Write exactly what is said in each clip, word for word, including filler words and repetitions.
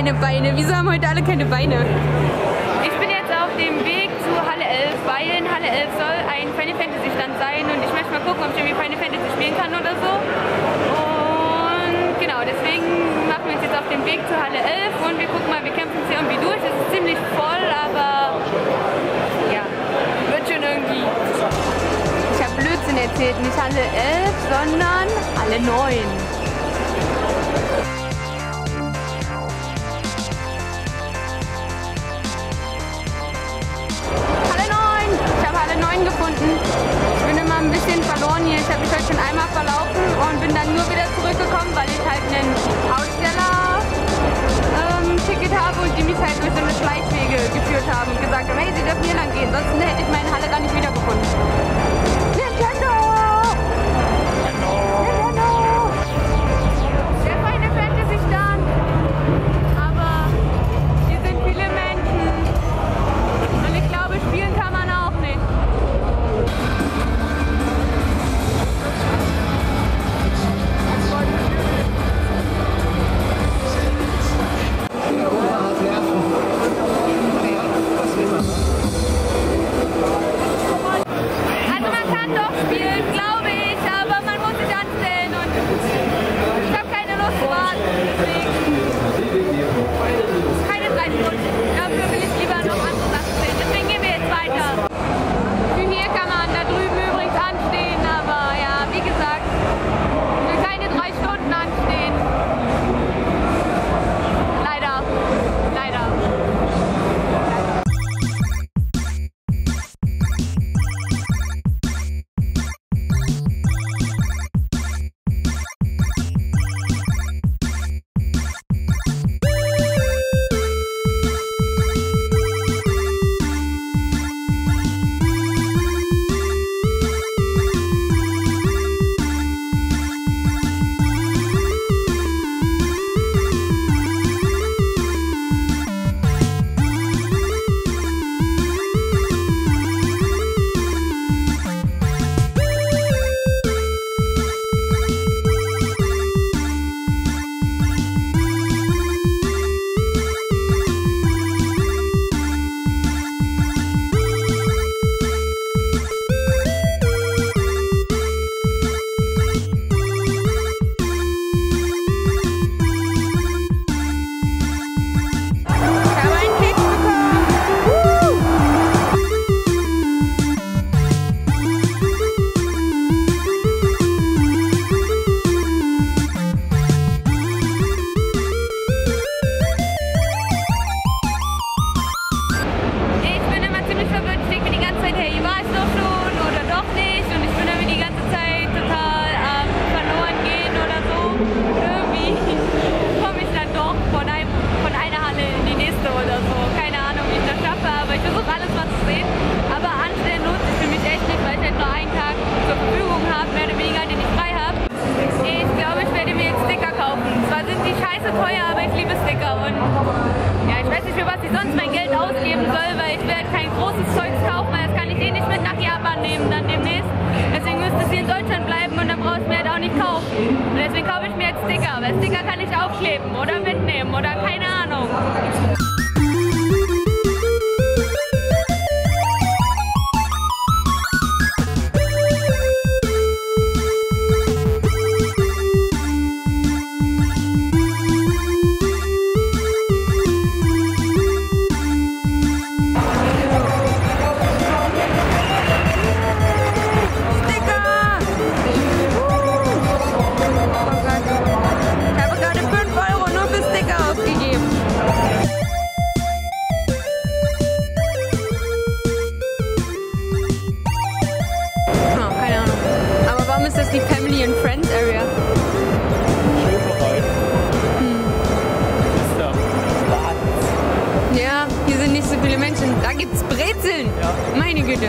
keine Beine. Wieso haben heute alle keine Beine? Ich bin jetzt auf dem Weg zu Halle elf, weil in Halle elf soll ein Final Fantasy Stand sein und ich möchte mal gucken, ob ich irgendwie Final Fantasy spielen kann oder so. Und genau, deswegen machen wir uns jetzt auf den Weg zu Halle elf und wir gucken mal, wir kämpfen uns hier irgendwie durch. Es ist ziemlich voll, aber ja, wird schon irgendwie. Ich habe Blödsinn erzählt, nicht Halle elf, sondern Halle neun. Gefunden. Ich bin immer ein bisschen verloren hier. Ich habe mich heute schon einmal verlaufen und bin dann nur wieder zurückgekommen, weil ich halt einen Aussteller-Ticket ähm, habe und die mich halt durch so eine Schleichwege geführt haben und gesagt haben, hey, Sie dürfen hier lang gehen, sonst hätte ich meine Halle gar nicht wiedergefunden. Nintendo! Nintendo! Der Final Fantasy Stand! Aber hier sind viele Menschen und ich glaube, spielen kann man auch nicht. Also man kann doch spielen, glaube ich, aber man muss sich anstellen und ich habe keine Lust zu warten, deswegen keine drei Stunden. Dafür will ich lieber noch andere Sachen sehen, deswegen gehen wir jetzt weiter. Für hier kann man da drüben übrigens anstehen, aber ja, wie gesagt, ich will keine drei Stunden anstehen. Leider, leider. Teuer, aber ich liebe Sticker und ja, ich weiß nicht, für was ich sonst mein Geld ausgeben soll, weil ich werde kein großes Zeugs kaufen, weil das kann ich eh nicht mit nach Japan nehmen dann demnächst. Deswegen müsste es hier in Deutschland bleiben und dann brauche ich mir halt auch nicht kaufen. Und deswegen kaufe ich mir jetzt Sticker, weil Sticker kann ich aufkleben oder mitnehmen oder keine Ahnung. Ist das die Family and Friends Area? Hm. Ja, hier sind nicht so viele Menschen. Da gibt's Brezeln. Ja. Meine Güte.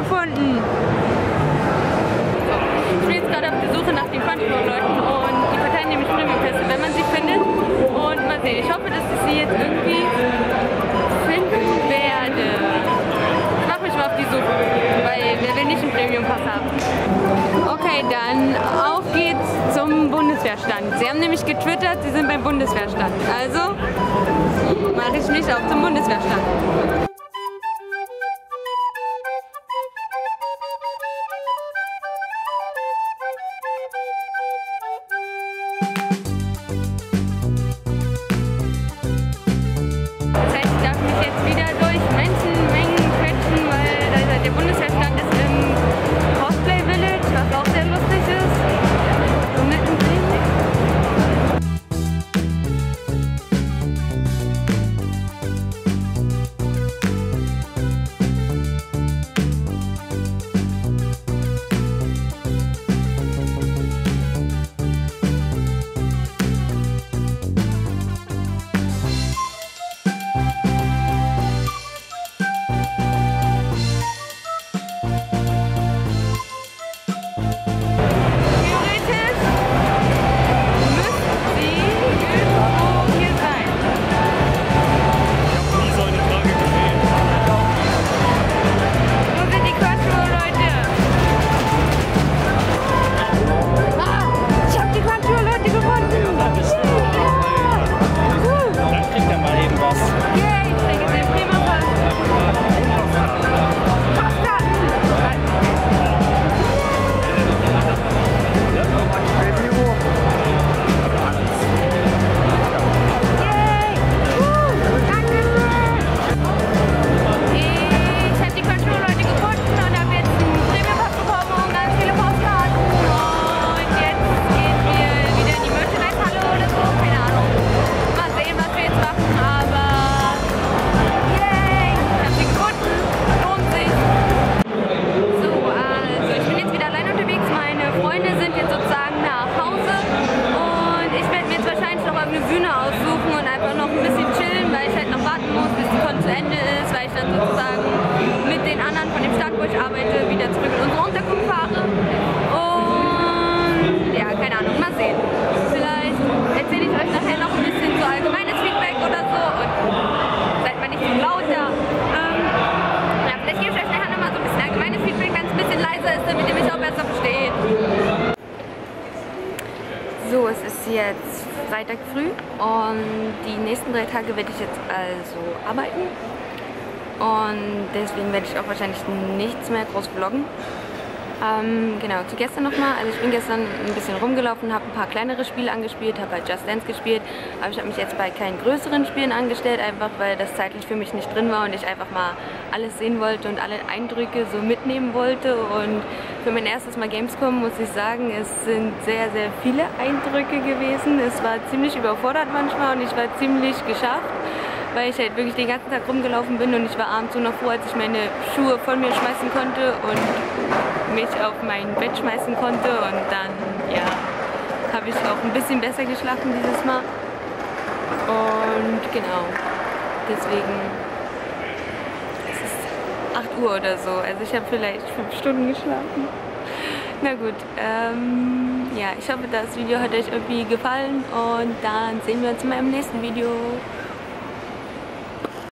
gefunden. Ich bin jetzt gerade auf der Suche nach den Crunchyroll-Leuten und die verteilen nämlich Premium-Pässe, wenn man sie findet. Und mal sehen, ich hoffe, dass ich sie jetzt irgendwie finden werde. Ich mache mich mal auf die Suche, weil wer will nicht einen Premium-Pass haben. Okay, dann auf geht's zum Bundeswehrstand. Sie haben nämlich getwittert, sie sind beim Bundeswehrstand. Also mache ich mich auf zum Bundeswehrstand. So, es ist jetzt Freitag früh und die nächsten drei Tage werde ich jetzt also arbeiten und deswegen werde ich auch wahrscheinlich nichts mehr groß vloggen. Ähm, genau, zu gestern nochmal, also ich bin gestern ein bisschen rumgelaufen, habe ein paar kleinere Spiele angespielt, habe halt Just Dance gespielt, aber ich habe mich jetzt bei keinen größeren Spielen angestellt, einfach weil das zeitlich für mich nicht drin war und ich einfach mal alles sehen wollte und alle Eindrücke so mitnehmen wollte. Und für mein erstes Mal Gamescom muss ich sagen, es sind sehr, sehr viele Eindrücke gewesen. Es war ziemlich überfordert manchmal und ich war ziemlich geschafft, weil ich halt wirklich den ganzen Tag rumgelaufen bin und ich war abends so noch froh, als ich meine Schuhe von mir schmeißen konnte und mich auf mein Bett schmeißen konnte, und dann, ja, habe ich auch ein bisschen besser geschlafen dieses Mal. Und genau, deswegen, es ist acht Uhr oder so, also ich habe vielleicht fünf Stunden geschlafen. Na gut, ähm, ja, ich hoffe, das Video hat euch irgendwie gefallen und dann sehen wir uns in meinem nächsten Video.